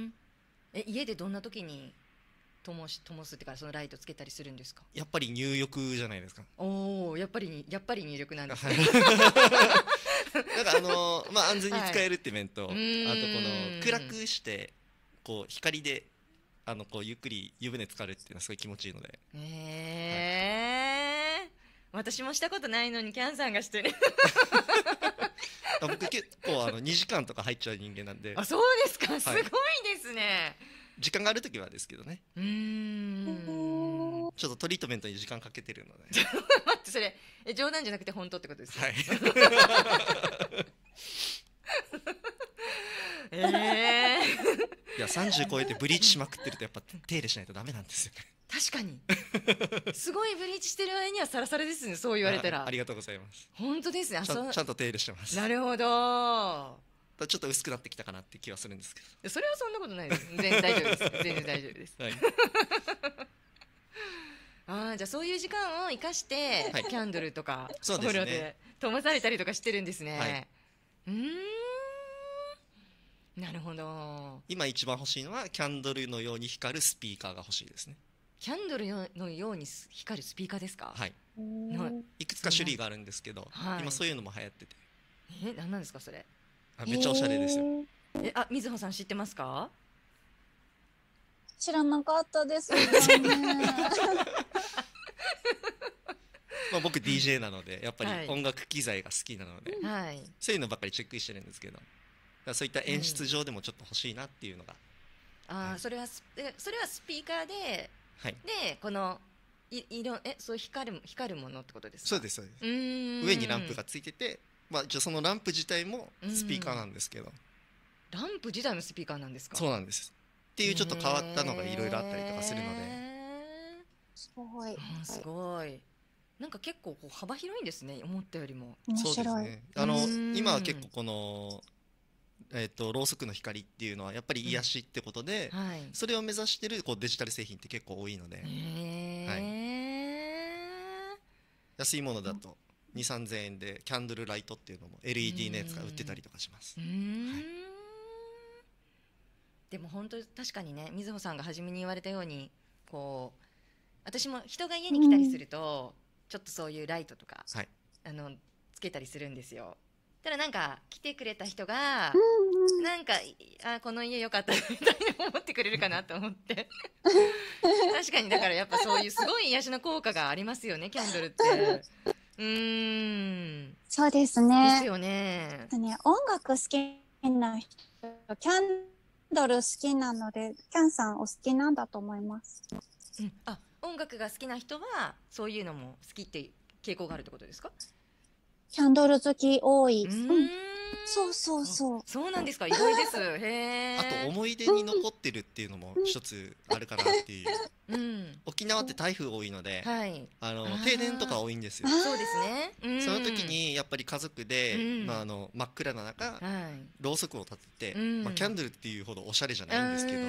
え家でどんな時に灯し灯すってかそのライトつけたりするんですか。 やっぱり入浴じゃないですか。 おお、やっぱりやっぱり入浴なんですね。 なんかあのー、まあ安全に使えるって面と、はい、あとこの暗くしてこう光であのこうゆっくり湯船浸かるっていうのはすごい気持ちいいので。へえ、はい、私もしたことないのにキャンさんがしてる。 僕結構あのにじかんとか入っちゃう人間なんで。 あ、そうですか。すごいですね。はい、 時間があるときはですけどね。うーん、ちょっとトリートメントに時間かけてるので。 待って、それえ冗談じゃなくて本当ってことですか。はい。ええー、 いやさんじゅう超えてブリーチしまくってるとやっぱ手入れしないとダメなんですよね。 確かに。すごいブリーチしてる間にはサラサラですね。そう言われたら。 あ, ありがとうございます。 本当ですね。 ち ゃ, ちゃんと手入れしてます。 なるほど。 ちょっと薄くなってきたかなって気はするんですけど。 それはそんなことないです。全然大丈夫です。全然大丈夫です。はい、ああ、じゃあそういう時間を生かして、はい、キャンドルとかお風呂で灯されたりとかしてるんですね。はい、うーん、なるほど。 今一番欲しいのはキャンドルのように光るスピーカーが欲しいですね。 キャンドルのように光るスピーカーですか。 はい。いくつか種類があるんですけど、はい、今そういうのも流行ってて。 え、何なんですかそれ。 あ、めっちゃおしゃれですよ。 え、あ、瑞穂さん知ってますか。 知らなかったです。 まあ僕 ディージェー なのでやっぱり音楽機材が好きなので、はい、そういうのばっかりチェックしてるんですけど、そういった演出上でもちょっと欲しいなっていうのが、 うん、あ、はい、それはそれはスピーカーで、はい、でこのい色えそう光る光るものってことですか。 そうですそうです。上にランプがついてて、まあ、じゃそのランプ自体もスピーカーなんですけど、 ランプ自体もスピーカーなんですか。 そうなんですっていうちょっと変わったのがいろいろあったりとかするので、 すごい、 すごい。なんか結構こう幅広いんですね、思ったよりも。 そうですね。あの今は結構このえっとろうそくの光っていうのはやっぱり癒しってことで、うん、はい、それを目指してるこうデジタル製品って結構多いので。へー、はい、 安いものだとにせんさんぜんえんでキャンドルライトっていうのも エルイーディー のやつが売ってたりとかします。 うーん、はい、でも本当確かにね、みずほさんが初めに言われたように、こう私も人が家に来たりすると、うん、ちょっとそういうライトとか、はい、あのつけたりするんですよ。ただなんか来てくれた人が、うんうん、なんかあこの家良かったみたいに思ってくれるかなと思って確かにだからやっぱそういうすごい癒しの効果がありますよね、キャンドルって。うーん、 そうですね。 ですよね。 ね、音楽好きな人、キャンドル好きなので、キャンさんお好きなんだと思います。 うん、あ、音楽が好きな人はそういうのも好きって傾向があるってことですか？ キャンドル好き多い。 うーん、 うん、そうそうそう。 そうなんですか、意外です。へー。 あと思い出に残ってるっていうのも一つあるかなっていう。うん、沖縄って台風多いので、はい、あの停電とか多いんですよ。 そうですね。 うん、その時にやっぱり家族で、うん、まあ、あの真っ暗な中、はい、ろうそくを立てて、うん、まあ、キャンドルっていうほどおしゃれじゃないんですけど、うん、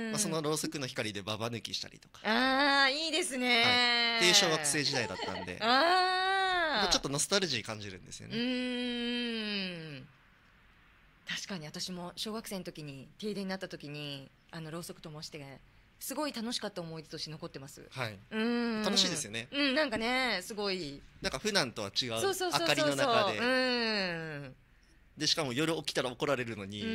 まあ、そのろうそくの光でババ抜きしたりとか。 ああ、いいですね、 はい、っていう小学生時代だったんで、あちょっとノスタルジー感じるんですよね。うーん、確かに私も小学生の時に停電になった時にあのろうそく灯してすごい楽しかった思い出として残ってます。 はい、うん、楽しいですよね。 うん、なんかね、すごいなんか普段とは違う明かりの中で、 うん、 でしかも夜起きたら怒られるのに、うん、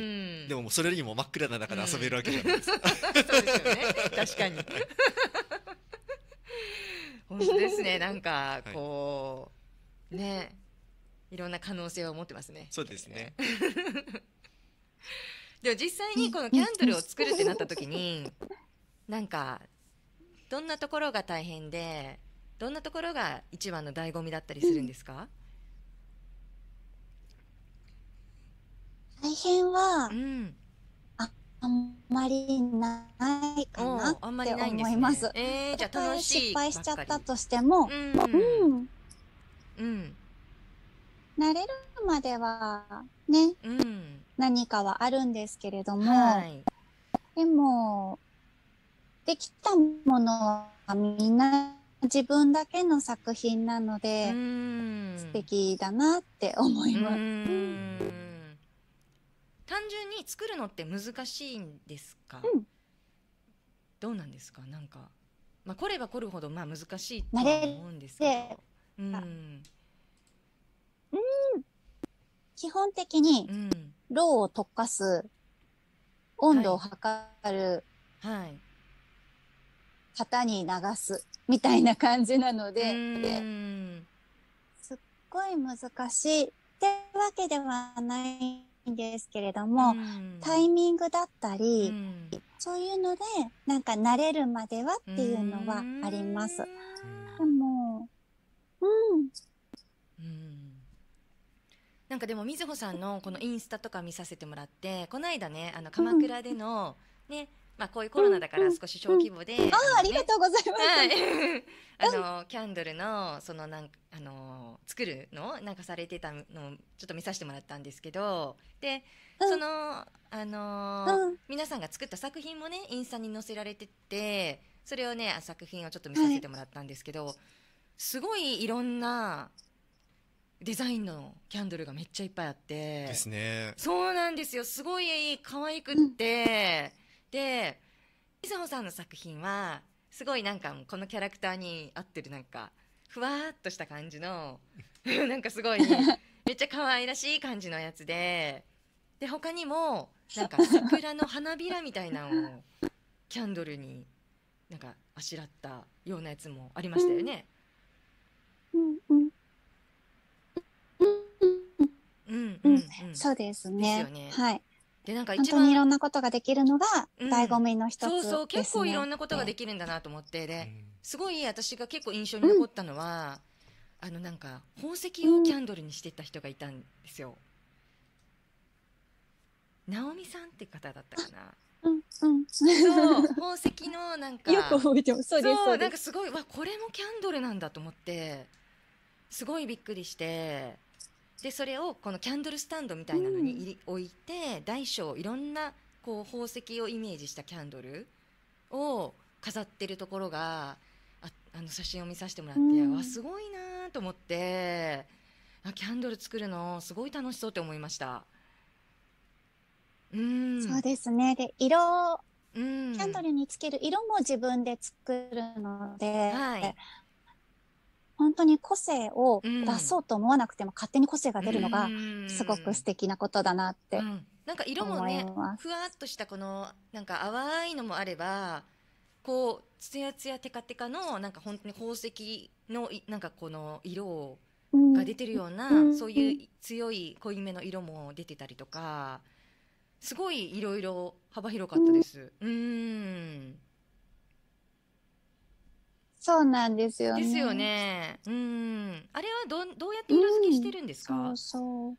でもそれにも真っ暗な中で遊べるわけじゃないですか、 うん、そうですよね、確かに本当ですね。なんかこう、はい、ね、いろんな可能性を持ってますね。 そうですねでも実際にこのキャンドルを作るってなった時になんかどんなところが大変でどんなところが一番の醍醐味だったりするんですか？ 大変は、 うん、 あ, あんまりないかなって思います。 えー、じゃあ楽しい失敗しちゃったとしても、うんうんうん、 慣れるまではね、うん、何かはあるんですけれども、はい、でもできたものはみんな自分だけの作品なので、うん、素敵だなって思います。うん、 単純に作るのって難しいんですか？うん、どうなんですか？なんか、まあ、凝れば凝るほどまあ難しいとは思うんですけど、うん、うん、 基本的にろうを溶かす、温度を測る、はいはい、型に流すみたいな感じなので、すっごい難しいってわけではないんですけれども、タイミングだったり、そういうのでなんか慣れるまではっていうのはあります。でも、うん。 なんかでもみずほさんのこのインスタとか見させてもらって、この間ね、あの鎌倉での、うん、ね、まあこういうコロナだから少し小規模で、うんうん、 あ, あ, ね、ありがとうございます。はい、 あのキャンドルのそのなんあの作るのなんかされてたのをちょっと見させてもらったんですけど、で、うん、そのあの、うん、皆さんが作った作品もねインスタに載せられてて、それをね作品をちょっと見させてもらったんですけど、はい、すごいいろんなデザインのキャンドルがめっちゃいっぱいあって、 ですね。 そうなんですよ、すごい可愛くって、うん、でみずほさんの作品はすごいなんかこのキャラクターに合ってるなんかふわーっとした感じのなんかすごいめっちゃ可愛らしい感じのやつで、で他にもなんか桜の花びらみたいなのをキャンドルになんかあしらったようなやつもありましたよね。 うんうんうんうん、そうですね。ですよね。はい。でなんか一番本当にいろんなことができるのが醍醐味の一つですね。 そうそう、結構いろんなことができるんだなと思って、で、すごい私が結構印象に残ったのは、うん、あのなんか宝石をキャンドルにしてた人がいたんですよ。直美さんって方だったかな。 うんうん。 そう宝石のなんかよく覚えてます。そうですそうです。 なんかすごいわこれもキャンドルなんだと思ってすごいびっくりして。でそれをこのキャンドルスタンドみたいなのに入り、うん、置いて大小いろんなこう宝石をイメージしたキャンドルを飾ってるところが あ, あの写真を見させてもらって、うん、わすごいなと思って、あキャンドル作るのすごい楽しそうって思いました。うん、 そうですね。で色、 うん、 キャンドルにつける色も自分で作るので、はい、本当に個性を出そうと思わなくても勝手に個性が出るのがすごく素敵なことだなって思います。うん、 なんか色もねふわっとしたこのなんか淡いのもあれば、こうつやつやテカテカのなんか本当に宝石のなんかこの色が出てるような、うん、そういう強い濃いめの色も出てたりとか、すごいいろいろ幅広かったです。うん、うーん、 そうなんですよね。 ですよね。うん、あれはどどうやって色付けしてるんですか？ うん、そうそう。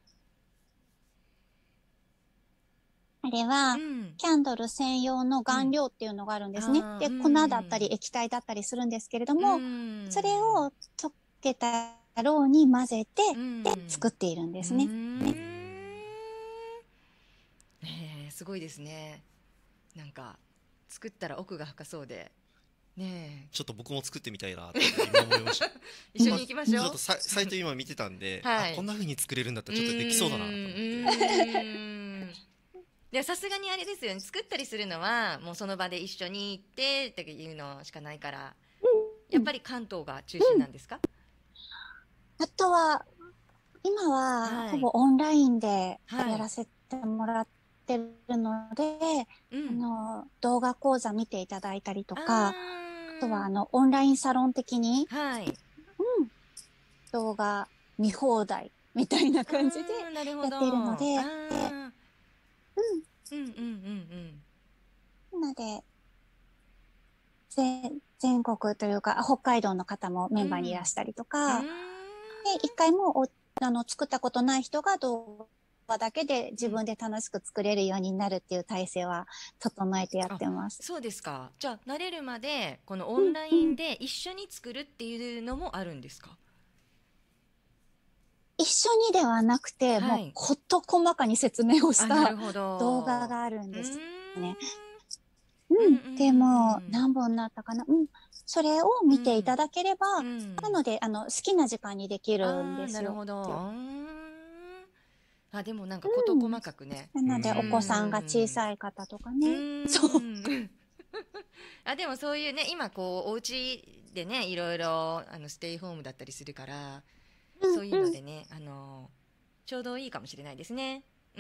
あれは、うん、キャンドル専用の顔料っていうのがあるんですね。うん、で、粉だったり液体だったりするんですけれども、うん、それを溶けたろうに混ぜて、うん、で、作っているんですね。 ねえ、すごいですね。なんか、作ったら奥が深そうで。ねえ、 ちょっと僕も作ってみたいなって今思いました。 一緒に行きましょう。 ちょっとササイト今見てたんで、はい、あこんな風に作れるんだったらちょっとできそうだなと思って。 でさすがにあれですよね、作ったりするのはもうその場で一緒に行ってっていうのしかないから、やっぱり関東が中心なんですか？ うん、あとは今はほぼオンラインでやらせてもらってるので、はい、あの動画講座見ていただいたりとか、あとはあのオンラインサロン的に、はい、うん、動画見放題みたいな感じでやっているので、うん、うんうんうんうん。なので、全、全国というか、北海道の方もメンバーにいらしたりとか、うん、で、一回もおあの作ったことない人が動画だけで自分で楽しく作れるようになるっていう体制は整えてやってます。 そうですか。じゃあ、慣れるまで、このオンラインで一緒に作るっていうのもあるんですか？ 一緒にではなくて、はい、もう事細かに説明をした動画があるんですね。うん。でも、何本になったかな。うん。それを見ていただければ、うん、なので、あの、好きな時間にできるんですよ。 なるほど。あ、でもなんか事細かくね。 うん、なので、お子さんが小さい方とかね。そう。 あ、でもそういうね、今こう、お家でね、いろいろ、あの、ステイホームだったりするから、そういうのでね、あのちょうどいいかもしれないですね。うん。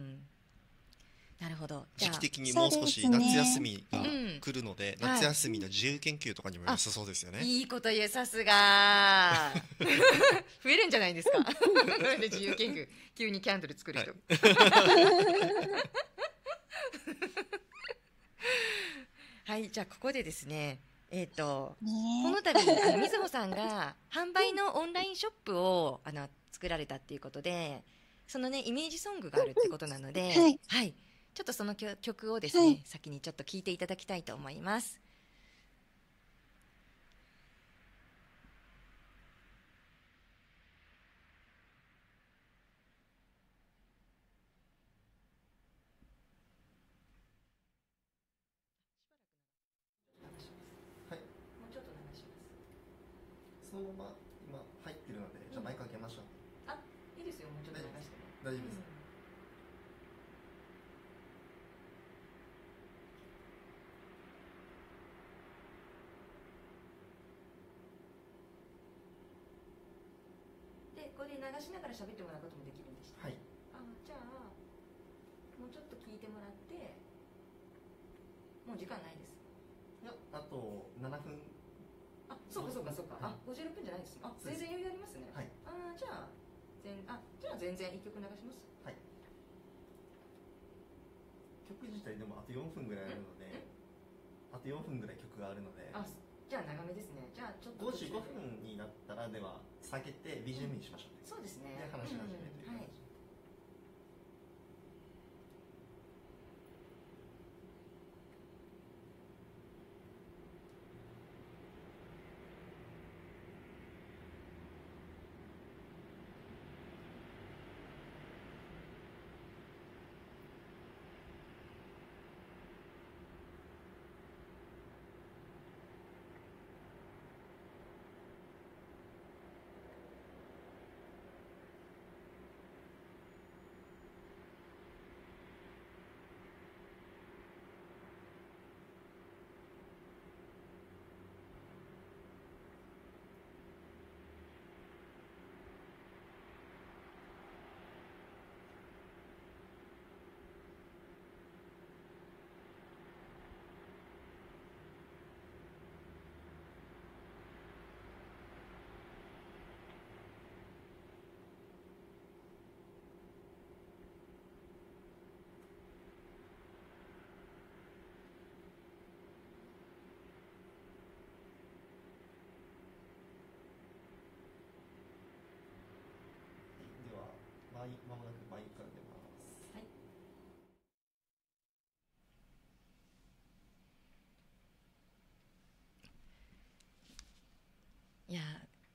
なるほど。 時期的にもう少し夏休みが来るので、でね、夏休みの自由研究とかにも良さそうですよね。 いいこと言う、さすが。増えるんじゃないですか。自由研究、急にキャンドル作る人。はい、じゃあここでですね。えーとね、この度あのみずほさんが販売のオンラインショップをあの作られたっていうことで、そのねイメージソングがあるってことなので、はい、はい、ちょっとその曲をですね、はい、先にちょっと聴いていただきたいと思います。 そのまま今入ってるので、じゃあマイク開けましょう。 あ、いいですよ、もうちょっと流しても。 大丈夫です。 で、これで流しながら喋ってもらうこともできるんですか？はい。あ、じゃあもうちょっと聞いてもらって、もう時間ないです。 いや、あとななふん。 あ、そうかそうかそうか。あ、ごじゅうろっぷんじゃないです。あ、全然余裕ありますね。はい。あ、じゃあ全あ、じゃあ全然一曲流します。はい。 曲自体でもあとよんふんぐらいあるので、あとよんふんぐらい曲があるので。 あ、じゃあ長めですね。じゃあちょっとごじゅうごふんになったらでは下げて ビージーエム にしましょう。 そうですね。 で話し始めて。はい。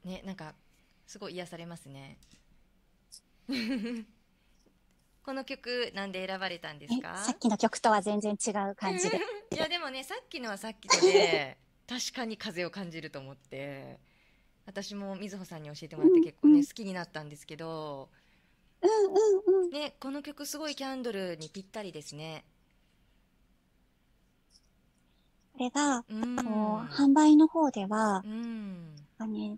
ね、なんかすごい癒されますね。この曲なんで選ばれたんですか？ さっきの曲とは全然違う感じで。 いやでもね、さっきのはさっきので確かに風を感じると思って、私もみずほさんに教えてもらって結構ね、うん、好きになったんですけど、 うんうんうん、 ね、この曲すごいキャンドルにぴったりですね。 これが、うん、販売の方では、うん、ね、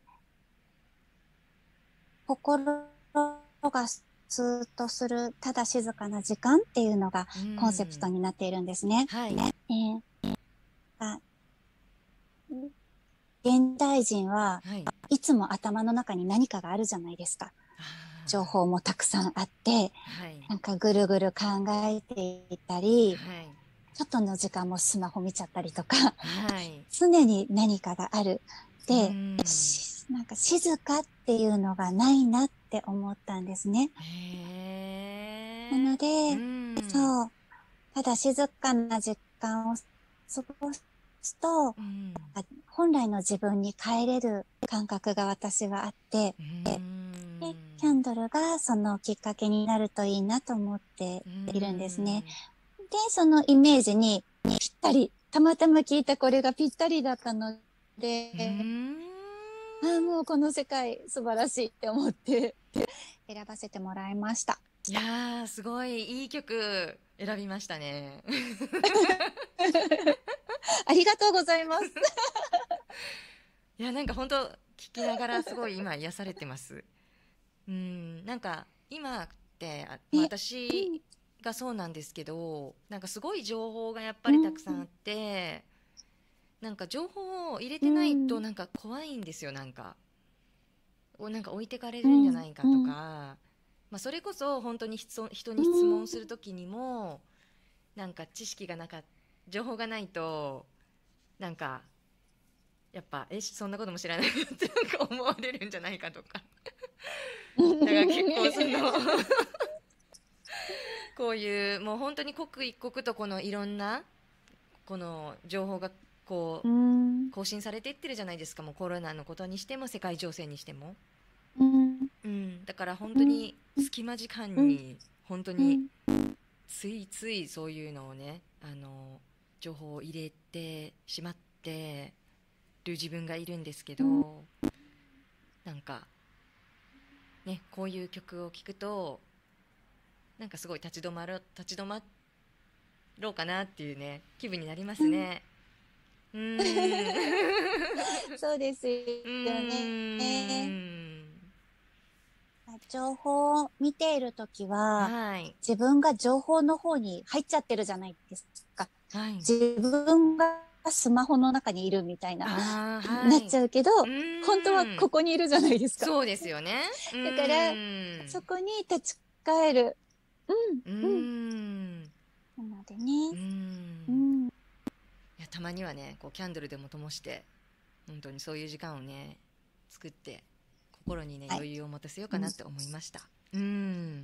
心がスーッとするただ静かな時間っていうのがコンセプトになっているんですね。 はい。 えー、あ現代人は、はい、いつも頭の中に何かがあるじゃないですか。情報もたくさんあって、はい、なんかぐるぐる考えていたり、はい、ちょっとの時間もスマホ見ちゃったりとか、はい、常に何かがある。で、なんか静かっていうのがないなって思ったんですね。へー。なので、そう、ただ静かな時間を過ごすと、本来の自分に帰れる感覚が私はあって、で、キャンドルがそのきっかけになるといいなと思っているんですね。で、そのイメージにぴったり、たまたま聞いたこれがぴったりだったので、ああ、もうこの世界素晴らしいって思って選ばせてもらいました。 いやー、すごいいい曲選びましたね。 ありがとうございます。 いや、なんか本当聞きながらすごい今癒されてます。うん、なんか今って私がそうなんですけど、なんかすごい情報がやっぱりたくさんあって、うん、なんか情報を入れてないとなんか怖いんですよ。なんかをなんか置いてかれるんじゃないかとか、うん、まあ、それこそ本当に人に質問するときにもなんか知識がなかった、情報がないとなんかやっぱえそんなことも知らないってなんか思われるんじゃないかとかだから結構そのこういうもう本当に刻一刻とこのいろんなこの情報がこう更新されていってるじゃないですか。もうコロナのことにしても世界情勢にしても、うんうん、だから本当に隙間時間に本当についついそういうのをね、あの情報を入れてしまってる自分がいるんですけど、なんかね、こういう曲を聴くとなんかすごい立ち止まろ立ち止まろうかなっていうね気分になりますね。うん、うーんそうですよね。情報を見ているときは、はい、自分が情報の方に入っちゃってるじゃないですか。はい、自分がスマホの中にいるみたいな、はい、なっちゃうけど、本当はここにいるじゃないですか。 そうですよね。 だから、そこに立ち返る。うん。うん。なのでね。うん。うん、いや、たまにはね、こうキャンドルでも灯して、本当にそういう時間をね、作って、心にね、余裕を持たせようかなって思いました。うん。うん、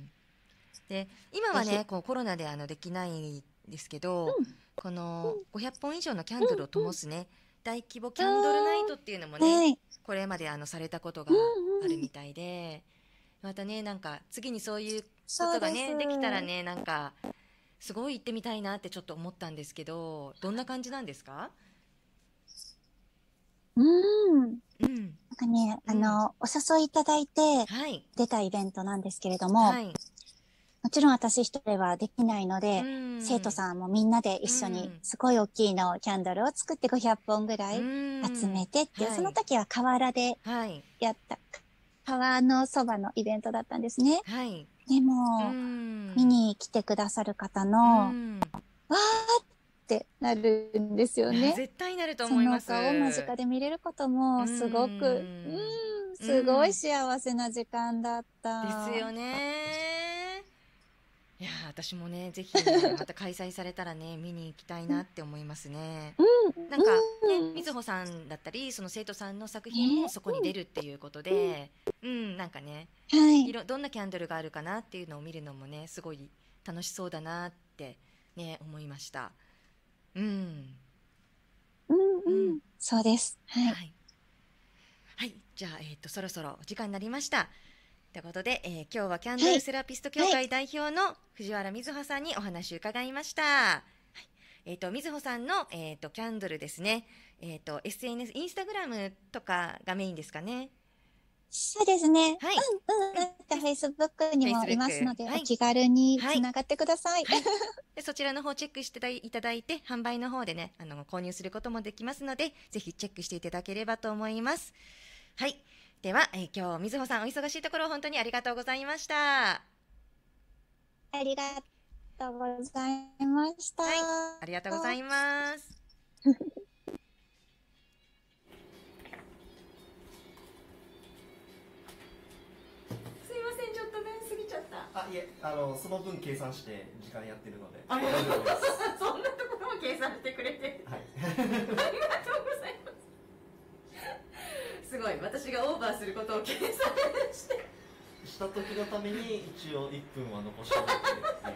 で、今はね、こうコロナであのできないんですけど、うん、このごひゃっぽん以上のキャンドルを灯すね、うんうん、大規模キャンドルナイトっていうのもね、はい、これまであのされたことがあるみたいで、またね、なんか次にそういうことがね で, できたらね、なんかすごい行ってみたいなってちょっと思ったんですけど、どんな感じなんですか？ うん、うん、なんかね、あの、うん、お誘いいただいて出たイベントなんですけれども、はい、もちろん私一人はできないので、うん、生徒さんもみんなで一緒にすごい大きいのキャンドルを作ってごひゃっぽんぐらい集めてっていう、うん、その時は河原でやった、はい、川のそばのイベントだったんですね。はい、でも、見に来てくださる方の、わーってなるんですよね。 絶対なると思います。 その顔を間近で見れることもすごく、うん、すごい幸せな時間だった。 ですよね。いや私もね、ぜひね、また開催されたらね、見に行きたいなって思いますね。うん、なんか、ね、みずほさんだったり、その生徒さんの作品もそこに出るっていうことで、うん、うん、なんかね、はい、いろどんなキャンドルがあるかなっていうのを見るのもね、すごい楽しそうだなってね、思いました。うん。 うん、うん、うん、そうです。はい。はい、 はい、じゃあ、えー、とそろそろお時間になりました。ということで、えー、今日はキャンドルセラピスト協会代表の藤原瑞穂さんにお話を伺いました。はい、えー、と瑞穂さんの、えー、とキャンドルですね、えー、と エスエヌエス、インスタグラムとかがメインですかね。 そうですね。 はい。 うんうん。なんかフェイスブックにもいますので、 はい、 お気軽につながってください。 はいはい、でそちらの方チェックしていただいて、販売の方でね、あの購入することもできますので、ぜひチェックしていただければと思います。はい。では、えー、今日瑞穂さんお忙しいところ本当にありがとうございました。 ありがとうございました。 はい、ありがとうございます。すいません、ちょっとね過ぎちゃった。 あ、いえ、あのその分計算して時間やってるので。 ありがとうございます。そんなところも計算してくれて、はい、ありがとうございます。すごい、私がオーバーすることを計算してした時のために一応いっぷんは残しておいて、はい、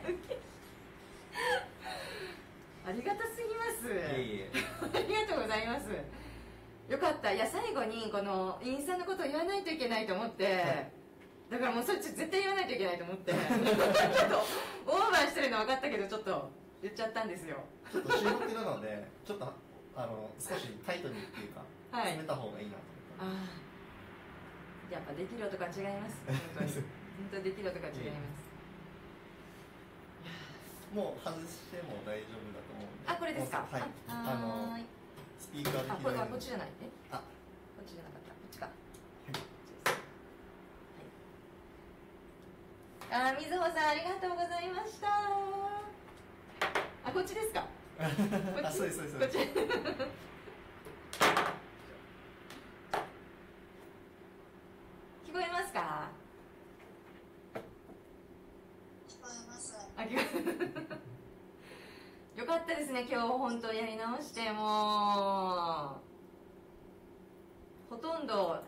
ありがたすぎます。 いえいえありがとうございます。よかった。いや、最後にこのインスタのことを言わないといけないと思って、はい、だからもうそれ絶対言わないといけないと思ってちょっとオーバーしてるの分かったけど、ちょっと言っちゃったんですよ。 ちょっと収録なのでちょっとあの少しタイトにっていうか、はい、詰めた方がいいなと思って。ああ、やっぱできる音が違います。本当に本当にできる音が違います。もう外しても大丈夫だと思うんで。あ、これですか。はい。あのスピーカーで。あ、これはこっちじゃないね。あ、こっちじゃなかった。こっちか。はい。あ、瑞穂さんありがとうございました。あ、こっちですか。あ、そうですそうです。こっち。聞こえますか。聞こえます。あ、聞こえよかったですね。今日本当やり直して、もうほとんど